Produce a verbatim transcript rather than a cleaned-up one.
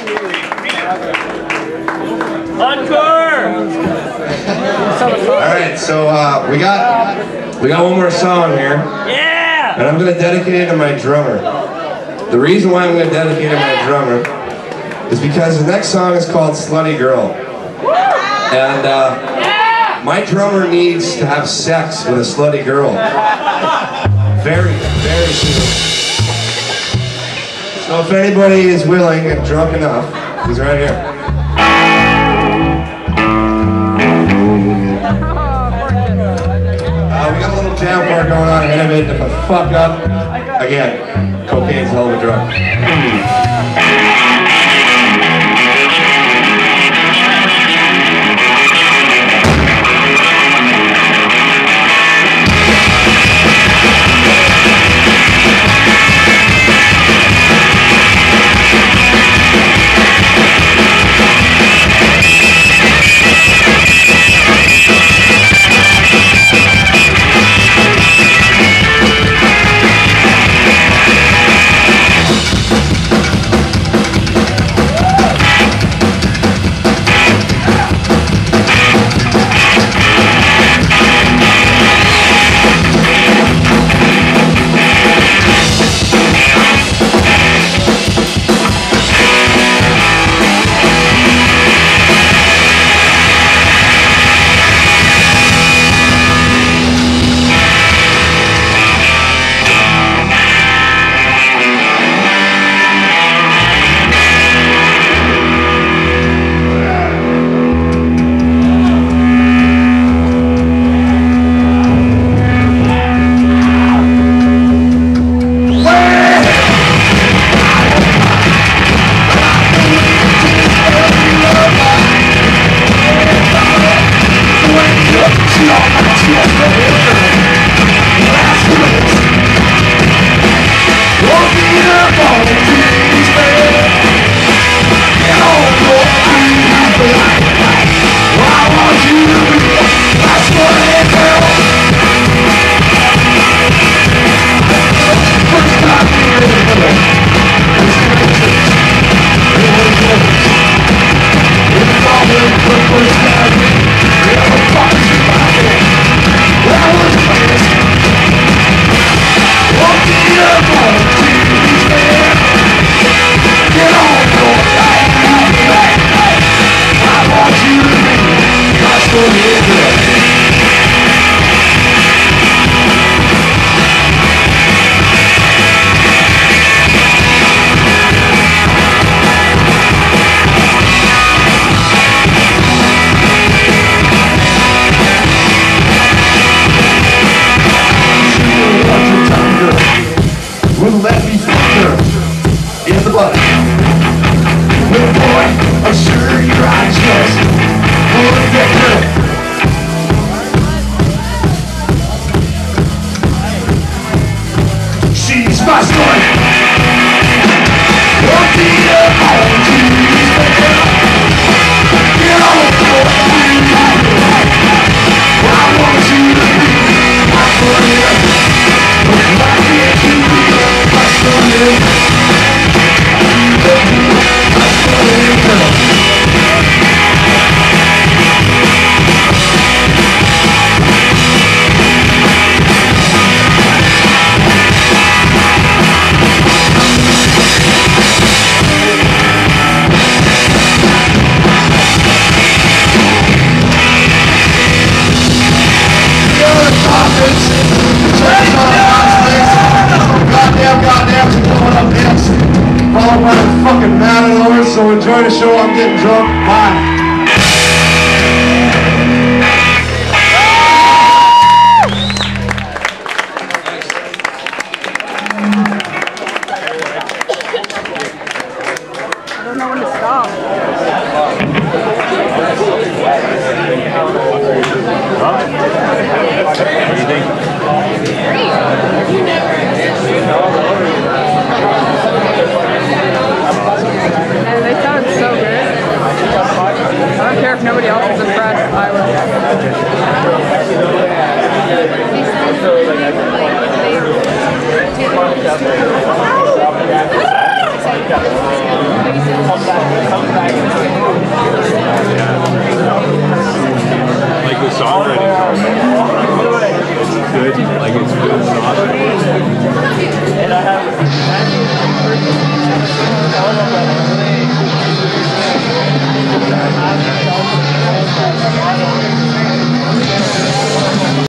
Encore! Alright, so uh, we got we got one more song here. Yeah! And I'm gonna dedicate it to my drummer. The reason why I'm gonna dedicate it to my drummer is because the next song is called Slutty Girl. And uh, my drummer needs to have sex with a slutty girl. Very, very soon. So if anybody is willing and drunk enough, he's right here. Uh, we got a little jam part going on ahead of it. If I fuck up, again, cocaine's a hell of a drug. So enjoy the show. I'm getting drunk. Bye. I don't know when to stop. What do you think? They sound so good. I don't care if nobody else is impressed. I will. Like the songwriting.